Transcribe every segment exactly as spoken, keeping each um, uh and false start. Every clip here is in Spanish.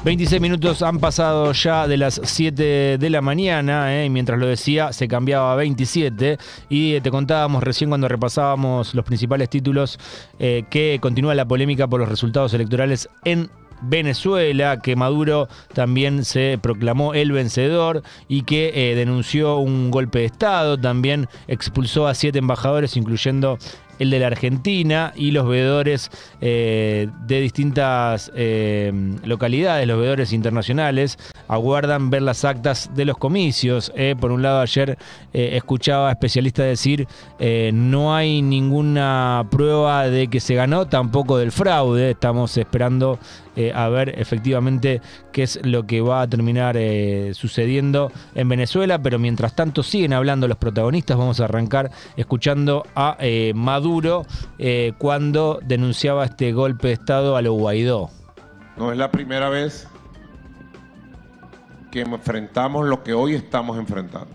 veintiséis minutos han pasado ya de las siete de la mañana, ¿eh? Y mientras lo decía, se cambiaba a veintisiete. Y te contábamos recién cuando repasábamos los principales títulos eh, que continúa la polémica por los resultados electorales en Venezuela, que Maduro también se proclamó el vencedor y que eh, denunció un golpe de Estado. También expulsó a siete embajadores, incluyendo el de la Argentina, y los veedores eh, de distintas eh, localidades, los veedores internacionales, aguardan ver las actas de los comicios. Eh. Por un lado, ayer eh, escuchaba a especialistas decir eh, no hay ninguna prueba de que se ganó, tampoco del fraude. Estamos esperando eh, a ver efectivamente qué es lo que va a terminar eh, sucediendo en Venezuela, pero mientras tanto siguen hablando los protagonistas. Vamos a arrancar escuchando a eh, Maduro Maduro eh, cuando denunciaba este golpe de Estado a lo Guaidó. No es la primera vez que enfrentamos lo que hoy estamos enfrentando.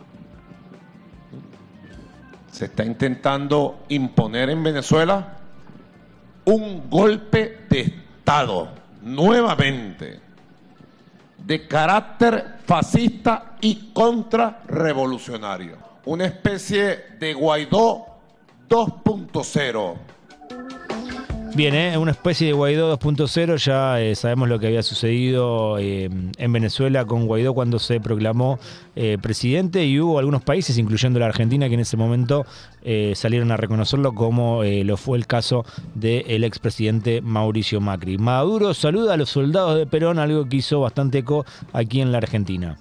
Se está intentando imponer en Venezuela un golpe de Estado, nuevamente, de carácter fascista y contrarrevolucionario. Una especie de Guaidó dos punto cero. Bien, ¿eh? Una especie de Guaidó dos punto cero. Ya eh, sabemos lo que había sucedido eh, en Venezuela con Guaidó cuando se proclamó eh, presidente, y hubo algunos países, incluyendo la Argentina, que en ese momento eh, salieron a reconocerlo, como eh, lo fue el caso del expresidente Mauricio Macri. Maduro saluda a los soldados de Perón, algo que hizo bastante eco aquí en la Argentina.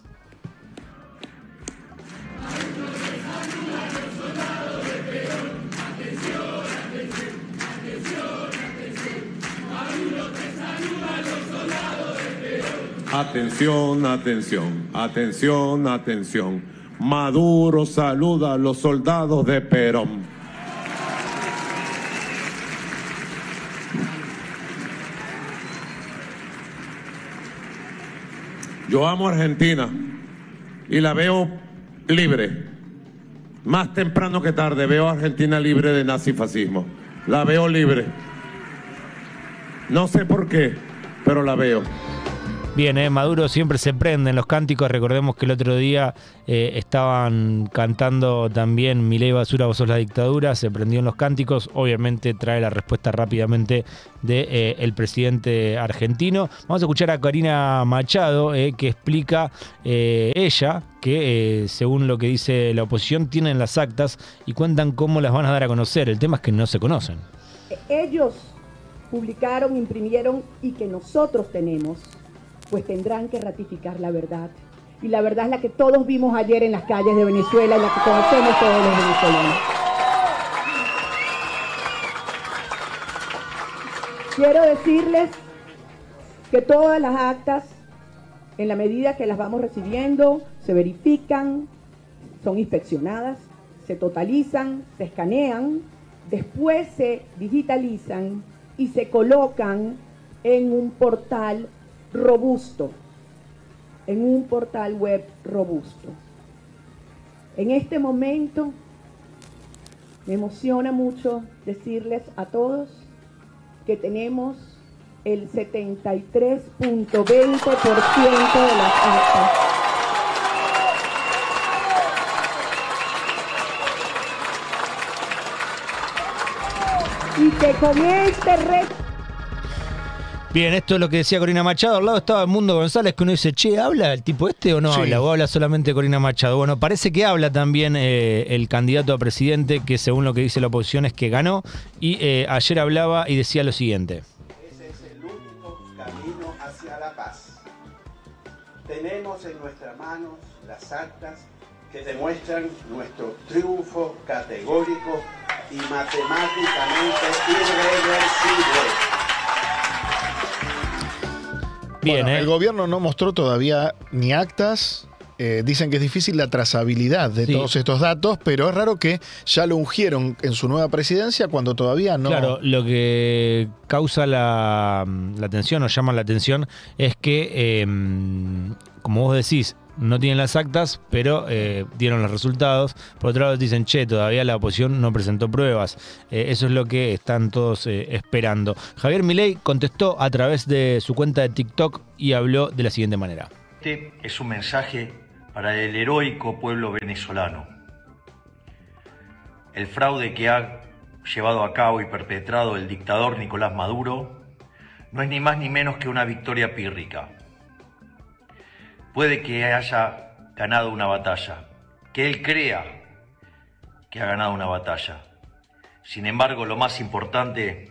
Atención, atención, atención, atención. Maduro saluda a los soldados de Perón. Yo amo a Argentina y la veo libre. Más temprano que tarde veo a Argentina libre de nazifascismo. La veo libre. No sé por qué, pero la veo. Bien, eh, Maduro siempre se prende en los cánticos. Recordemos que el otro día eh, estaban cantando también Milei basura, vos sos la dictadura. Se prendió en los cánticos. Obviamente trae la respuesta rápidamente del de, eh, presidente argentino. Vamos a escuchar a Corina Machado, eh, que explica eh, ella que eh, según lo que dice la oposición tienen las actas y cuentan cómo las van a dar a conocer. El tema es que no se conocen. Ellos publicaron, imprimieron, y que nosotros tenemos, pues tendrán que ratificar la verdad. Y la verdad es la que todos vimos ayer en las calles de Venezuela, y la que conocemos todos los venezolanos. Quiero decirles que todas las actas, en la medida que las vamos recibiendo, se verifican, son inspeccionadas, se totalizan, se escanean, después se digitalizan y se colocan en un portal robusto, en un portal web robusto. En este momento me emociona mucho decirles a todos que tenemos el setenta y tres punto veinte por ciento de las actas. Y que con este reto... Bien, esto es lo que decía Corina Machado. Al lado estaba Edmundo González, que uno dice, che, ¿habla el tipo este o no sí. habla? ¿O habla solamente Corina Machado? Bueno, parece que habla también eh, el candidato a presidente, que según lo que dice la oposición es que ganó. Y eh, ayer hablaba y decía lo siguiente. Ese es el único camino hacia la paz. Tenemos en nuestras manos las actas que demuestran nuestro triunfo categórico y matemáticamente irreversible. Bien, bueno, ¿eh? El gobierno no mostró todavía ni actas. Eh, dicen que es difícil la trazabilidad de sí. todos estos datos, pero es raro que ya lo ungieron en su nueva presidencia cuando todavía no... Claro, lo que causa la, la atención o llama la atención es que, eh, como vos decís, no tienen las actas, pero eh, dieron los resultados. Por otro lado dicen, che, todavía la oposición no presentó pruebas. Eh, eso es lo que están todos eh, esperando. Javier Milei contestó a través de su cuenta de TikTok y habló de la siguiente manera. Este es un mensaje para el heroico pueblo venezolano. El fraude que ha llevado a cabo y perpetrado el dictador Nicolás Maduro no es ni más ni menos que una victoria pírrica. Puede que haya ganado una batalla, que él crea que ha ganado una batalla. Sin embargo, lo más importante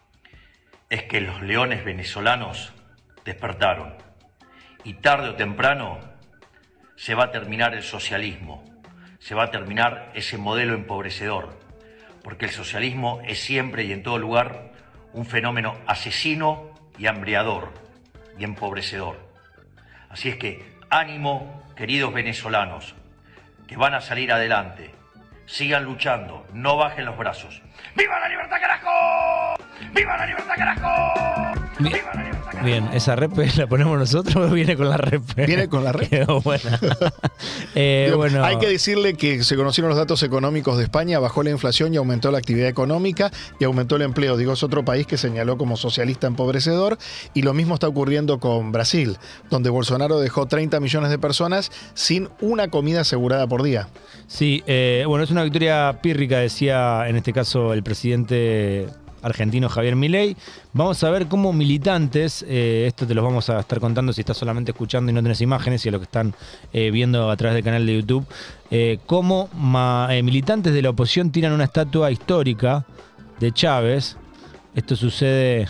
es que los leones venezolanos despertaron y tarde o temprano se va a terminar el socialismo, se va a terminar ese modelo empobrecedor, porque el socialismo es siempre y en todo lugar un fenómeno asesino y hambriador y empobrecedor. Así es que ánimo, queridos venezolanos, que van a salir adelante, sigan luchando, no bajen los brazos. ¡Viva la libertad, carajo! ¡Viva la libertad, carajo! Bien, ¡viva la libertad, carajo! Bien, ¿esa repe la ponemos nosotros o viene con la repe? Viene con la repe. Quedó buena. eh, Digo, bueno. Hay que decirle que se conocieron los datos económicos de España, bajó la inflación y aumentó la actividad económica y aumentó el empleo. Digo, es otro país que señaló como socialista empobrecedor, y lo mismo está ocurriendo con Brasil, donde Bolsonaro dejó treinta millones de personas sin una comida asegurada por día. Sí, eh, bueno, es una victoria pírrica, decía en este caso el presidente argentino Javier Milei. Vamos a ver cómo militantes, eh, esto te los vamos a estar contando si estás solamente escuchando y no tenés imágenes, y a los que están eh, viendo a través del canal de YouTube, eh, cómo ma, eh, militantes de la oposición tiran una estatua histórica de Chávez. Esto sucede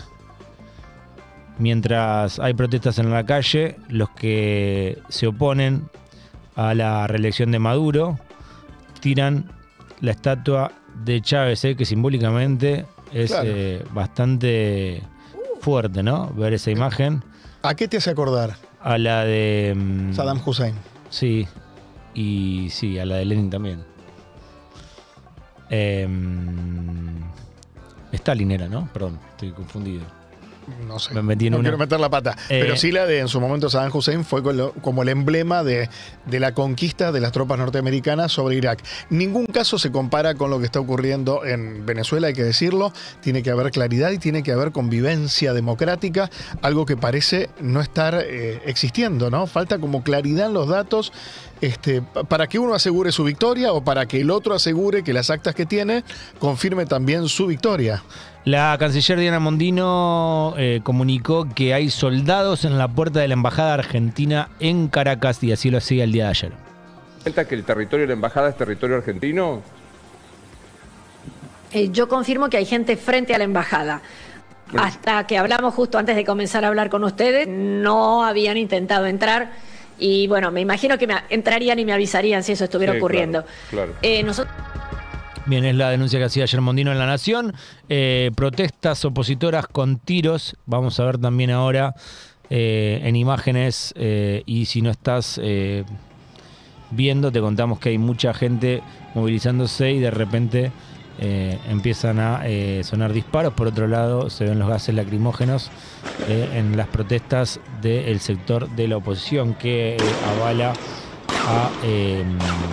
mientras hay protestas en la calle. Los que se oponen a la reelección de Maduro tiran la estatua de Chávez, eh, que simbólicamente es claro. eh, bastante fuerte, ¿no? Ver esa imagen. ¿A qué te hace acordar? A la de um, Saddam Hussein. Sí, y sí, a la de Lenin también. Eh, Stalin era, ¿no? Perdón, estoy confundido. No sé, Me metí en no una... quiero meter la pata. Eh, pero sí la de, en su momento, Saddam Hussein fue como el emblema de, de la conquista de las tropas norteamericanas sobre Irak. Ningún caso se compara con lo que está ocurriendo en Venezuela, hay que decirlo. Tiene que haber claridad y tiene que haber convivencia democrática, algo que parece no estar eh, existiendo, ¿no? Falta como claridad en los datos, este, para que uno asegure su victoria o para que el otro asegure que las actas que tiene confirme también su victoria. La canciller Diana Mondino eh, comunicó que hay soldados en la puerta de la embajada argentina en Caracas, y así lo hacía el día de ayer. ¿Cuenta que el territorio de la embajada es territorio argentino? Eh, yo confirmo que hay gente frente a la embajada. Bueno. Hasta que hablamos justo antes de comenzar a hablar con ustedes, no habían intentado entrar. Y bueno, me imagino que me entrarían y me avisarían si eso estuviera sí, ocurriendo. Claro, claro. Eh, nosotros... Bien, es la denuncia que hacía ayer Mondino en La Nación. Eh, protestas opositoras con tiros. Vamos a ver también ahora eh, en imágenes. Eh, y si no estás eh, viendo, te contamos que hay mucha gente movilizándose y de repente eh, empiezan a eh, sonar disparos. Por otro lado, se ven los gases lacrimógenos eh, en las protestas del sector de la oposición que eh, avala a... Eh,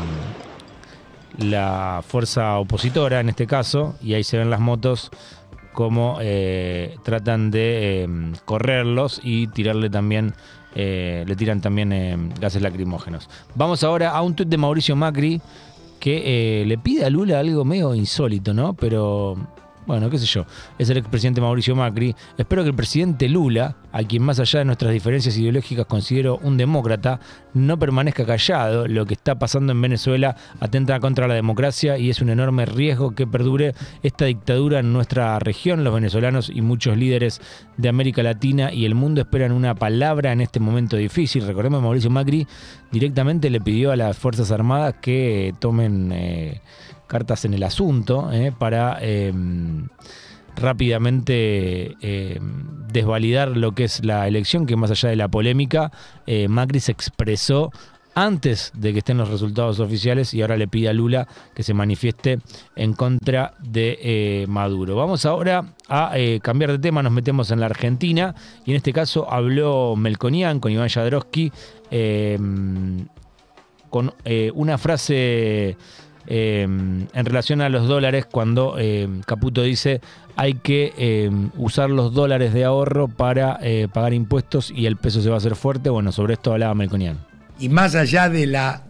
la fuerza opositora en este caso, y ahí se ven las motos como eh, tratan de eh, correrlos y tirarle también, eh, le tiran también eh, gases lacrimógenos. Vamos ahora a un tuit de Mauricio Macri que eh, le pide a Lula algo medio insólito, ¿no? Pero bueno, qué sé yo, es el expresidente Mauricio Macri. Espero que el presidente Lula, a quien más allá de nuestras diferencias ideológicas considero un demócrata, no permanezca callado. Lo que está pasando en Venezuela atenta contra la democracia y es un enorme riesgo que perdure esta dictadura en nuestra región. Los venezolanos y muchos líderes de América Latina y el mundo esperan una palabra en este momento difícil. Recordemos, Mauricio Macri directamente le pidió a las Fuerzas Armadas que tomen eh, cartas en el asunto eh, para eh, rápidamente eh, desvalidar lo que es la elección, que más allá de la polémica, eh, Macri se expresó antes de que estén los resultados oficiales y ahora le pide a Lula que se manifieste en contra de eh, Maduro. Vamos ahora a eh, cambiar de tema, nos metemos en la Argentina y en este caso habló Melconian con Iván Jadrowski eh, con eh, una frase eh, en relación a los dólares cuando eh, Caputo dice hay que eh, usar los dólares de ahorro para eh, pagar impuestos y el peso se va a hacer fuerte. Bueno, sobre esto hablaba Melconian. Y más allá de la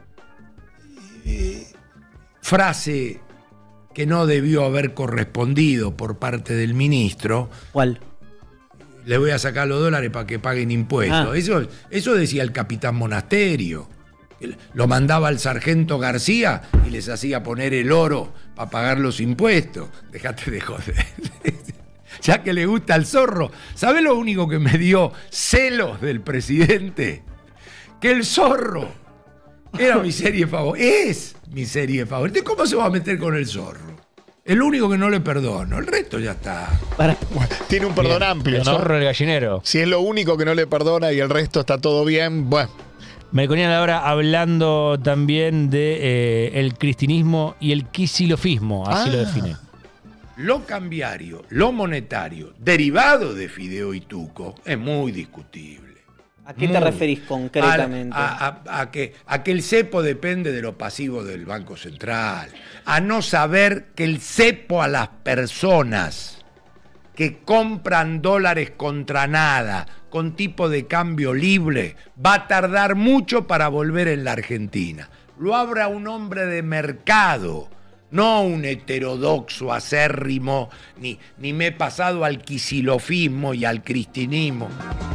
eh, frase que no debió haber correspondido por parte del ministro. ¿Cuál? Le voy a sacar los dólares para que paguen impuestos. Ah. Eso, eso decía el capitán Monasterio. Lo mandaba al sargento García y les hacía poner el oro para pagar los impuestos. Dejate de joder. Ya que le gusta al zorro. ¿Sabés lo único que me dio celos del presidente? Que el zorro era mi serie favorita. Es mi serie favorita. ¿Cómo se va a meter con el zorro? El único que no le perdono. El resto ya está. Bueno, tiene un perdón bien, amplio, el ¿no? El zorro del gallinero. Si es lo único que no le perdona y el resto está todo bien, bueno. Melconian ahora hablando también de eh, el cristinismo y el quisilofismo, así ah. lo define. Lo cambiario, lo monetario, derivado de Fideo y Tuco, es muy discutible. ¿A qué muy, te referís concretamente? A, a, a, a, que, a que el cepo depende de los pasivos del Banco Central. A no saber que el cepo a las personas que compran dólares contra nada, con tipo de cambio libre, va a tardar mucho para volver en la Argentina. Lo abra un hombre de mercado, no un heterodoxo acérrimo, ni, ni me he pasado al quisilofismo y al cristinismo.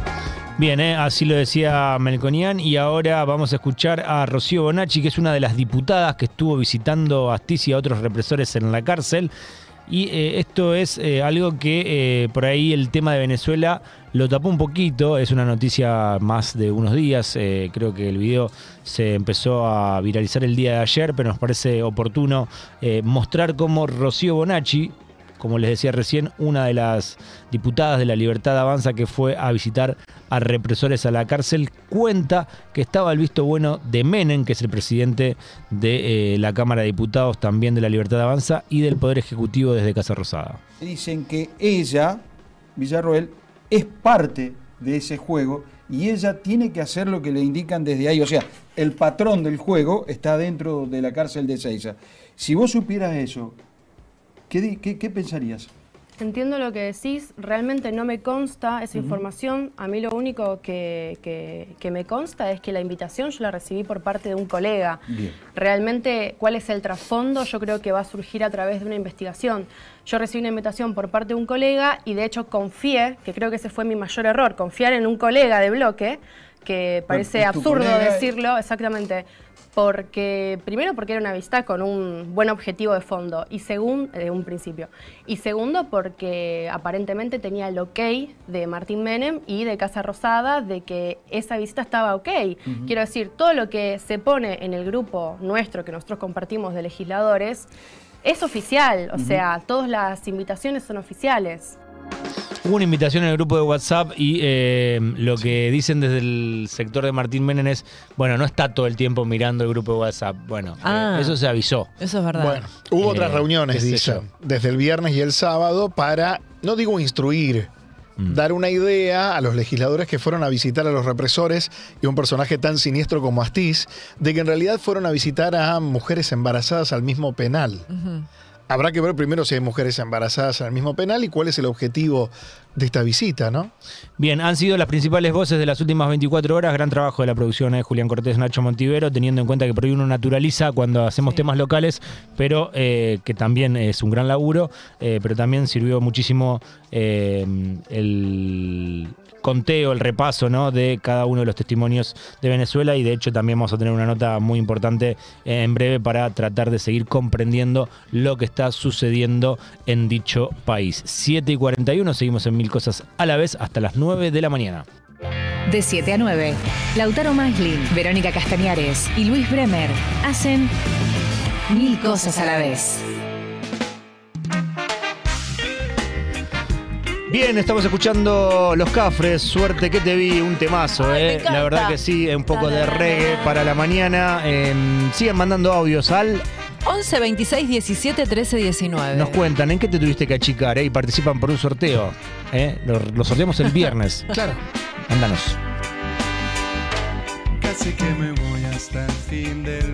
Bien, eh, así lo decía Melconian y ahora vamos a escuchar a Rocío Bonacci, que es una de las diputadas que estuvo visitando a Astiz y a otros represores en la cárcel. Y eh, esto es eh, algo que eh, por ahí el tema de Venezuela lo tapó un poquito, es una noticia más de unos días, eh, creo que el video se empezó a viralizar el día de ayer, pero nos parece oportuno eh, mostrar cómo Rocío Bonacci, como les decía recién, una de las diputadas de La Libertad Avanza que fue a visitar a represores a la cárcel, cuenta que estaba el visto bueno de Menem, que es el presidente de eh, la Cámara de Diputados, también de La Libertad Avanza, y del Poder Ejecutivo desde Casa Rosada. Dicen que ella, Villarroel, es parte de ese juego y ella tiene que hacer lo que le indican desde ahí. O sea, el patrón del juego está dentro de la cárcel de Ezeiza. Si vos supieras eso, ¿Qué, qué, ¿Qué pensarías? Entiendo lo que decís, realmente no me consta esa uh-huh. información. A mí lo único que, que, que me consta es que la invitación yo la recibí por parte de un colega. Bien. Realmente, ¿cuál es el trasfondo? Yo creo que va a surgir a través de una investigación. Yo recibí una invitación por parte de un colega y de hecho confié, que creo que ese fue mi mayor error, confiar en un colega de bloque, que parece bueno, absurdo colega... decirlo, exactamente. Porque, primero porque era una visita con un buen objetivo de fondo, y segundo, de un principio. Y segundo porque aparentemente tenía el ok de Martín Menem y de Casa Rosada de que esa visita estaba ok. Uh-huh. Quiero decir, todo lo que se pone en el grupo nuestro, que nosotros compartimos de legisladores, es oficial. O uh-huh. sea, todas las invitaciones son oficiales. Hubo una invitación en el grupo de WhatsApp y eh, lo que dicen desde el sector de Martín Menem es, bueno, no está todo el tiempo mirando el grupo de WhatsApp. Bueno, ah, eh, eso se avisó. Eso es verdad. Bueno, hubo eh, otras reuniones, dice, desde el viernes y el sábado para, no digo instruir, mm. dar una idea a los legisladores que fueron a visitar a los represores y un personaje tan siniestro como Astiz, de que en realidad fueron a visitar a mujeres embarazadas al mismo penal. Uh-huh. Habrá que ver primero si hay mujeres embarazadas en el mismo penal y cuál es el objetivo de esta visita, ¿no? Bien, han sido las principales voces de las últimas veinticuatro horas. Gran trabajo de la producción de Julián Cortés, Nacho Montivero, teniendo en cuenta que por ahí uno naturaliza cuando hacemos sí. temas locales, pero eh, que también es un gran laburo, eh, pero también sirvió muchísimo eh, el conteo, el repaso, ¿no?, de cada uno de los testimonios de Venezuela, y de hecho también vamos a tener una nota muy importante eh, en breve para tratar de seguir comprendiendo lo que está sucediendo en dicho país. siete y cuarenta y uno, seguimos en Mil Cosas a la Vez hasta las nueve de la mañana. De siete a nueve, Lautaro Maislin, Verónica Castañares y Luis Bremer hacen Mil Cosas a la Vez. Bien, estamos escuchando Los Cafres, Suerte que te vi, un temazo, Ay, me eh. encanta. La verdad que sí, un poco de reggae para la mañana. Eh, sigan mandando audios al... once veintiséis diecisiete trece diecinueve. Nos cuentan en qué te tuviste que achicar, eh, y participan por un sorteo. Eh. Lo, lo sorteamos el viernes. Claro. Mándanos. Casi que me voy hasta el fin del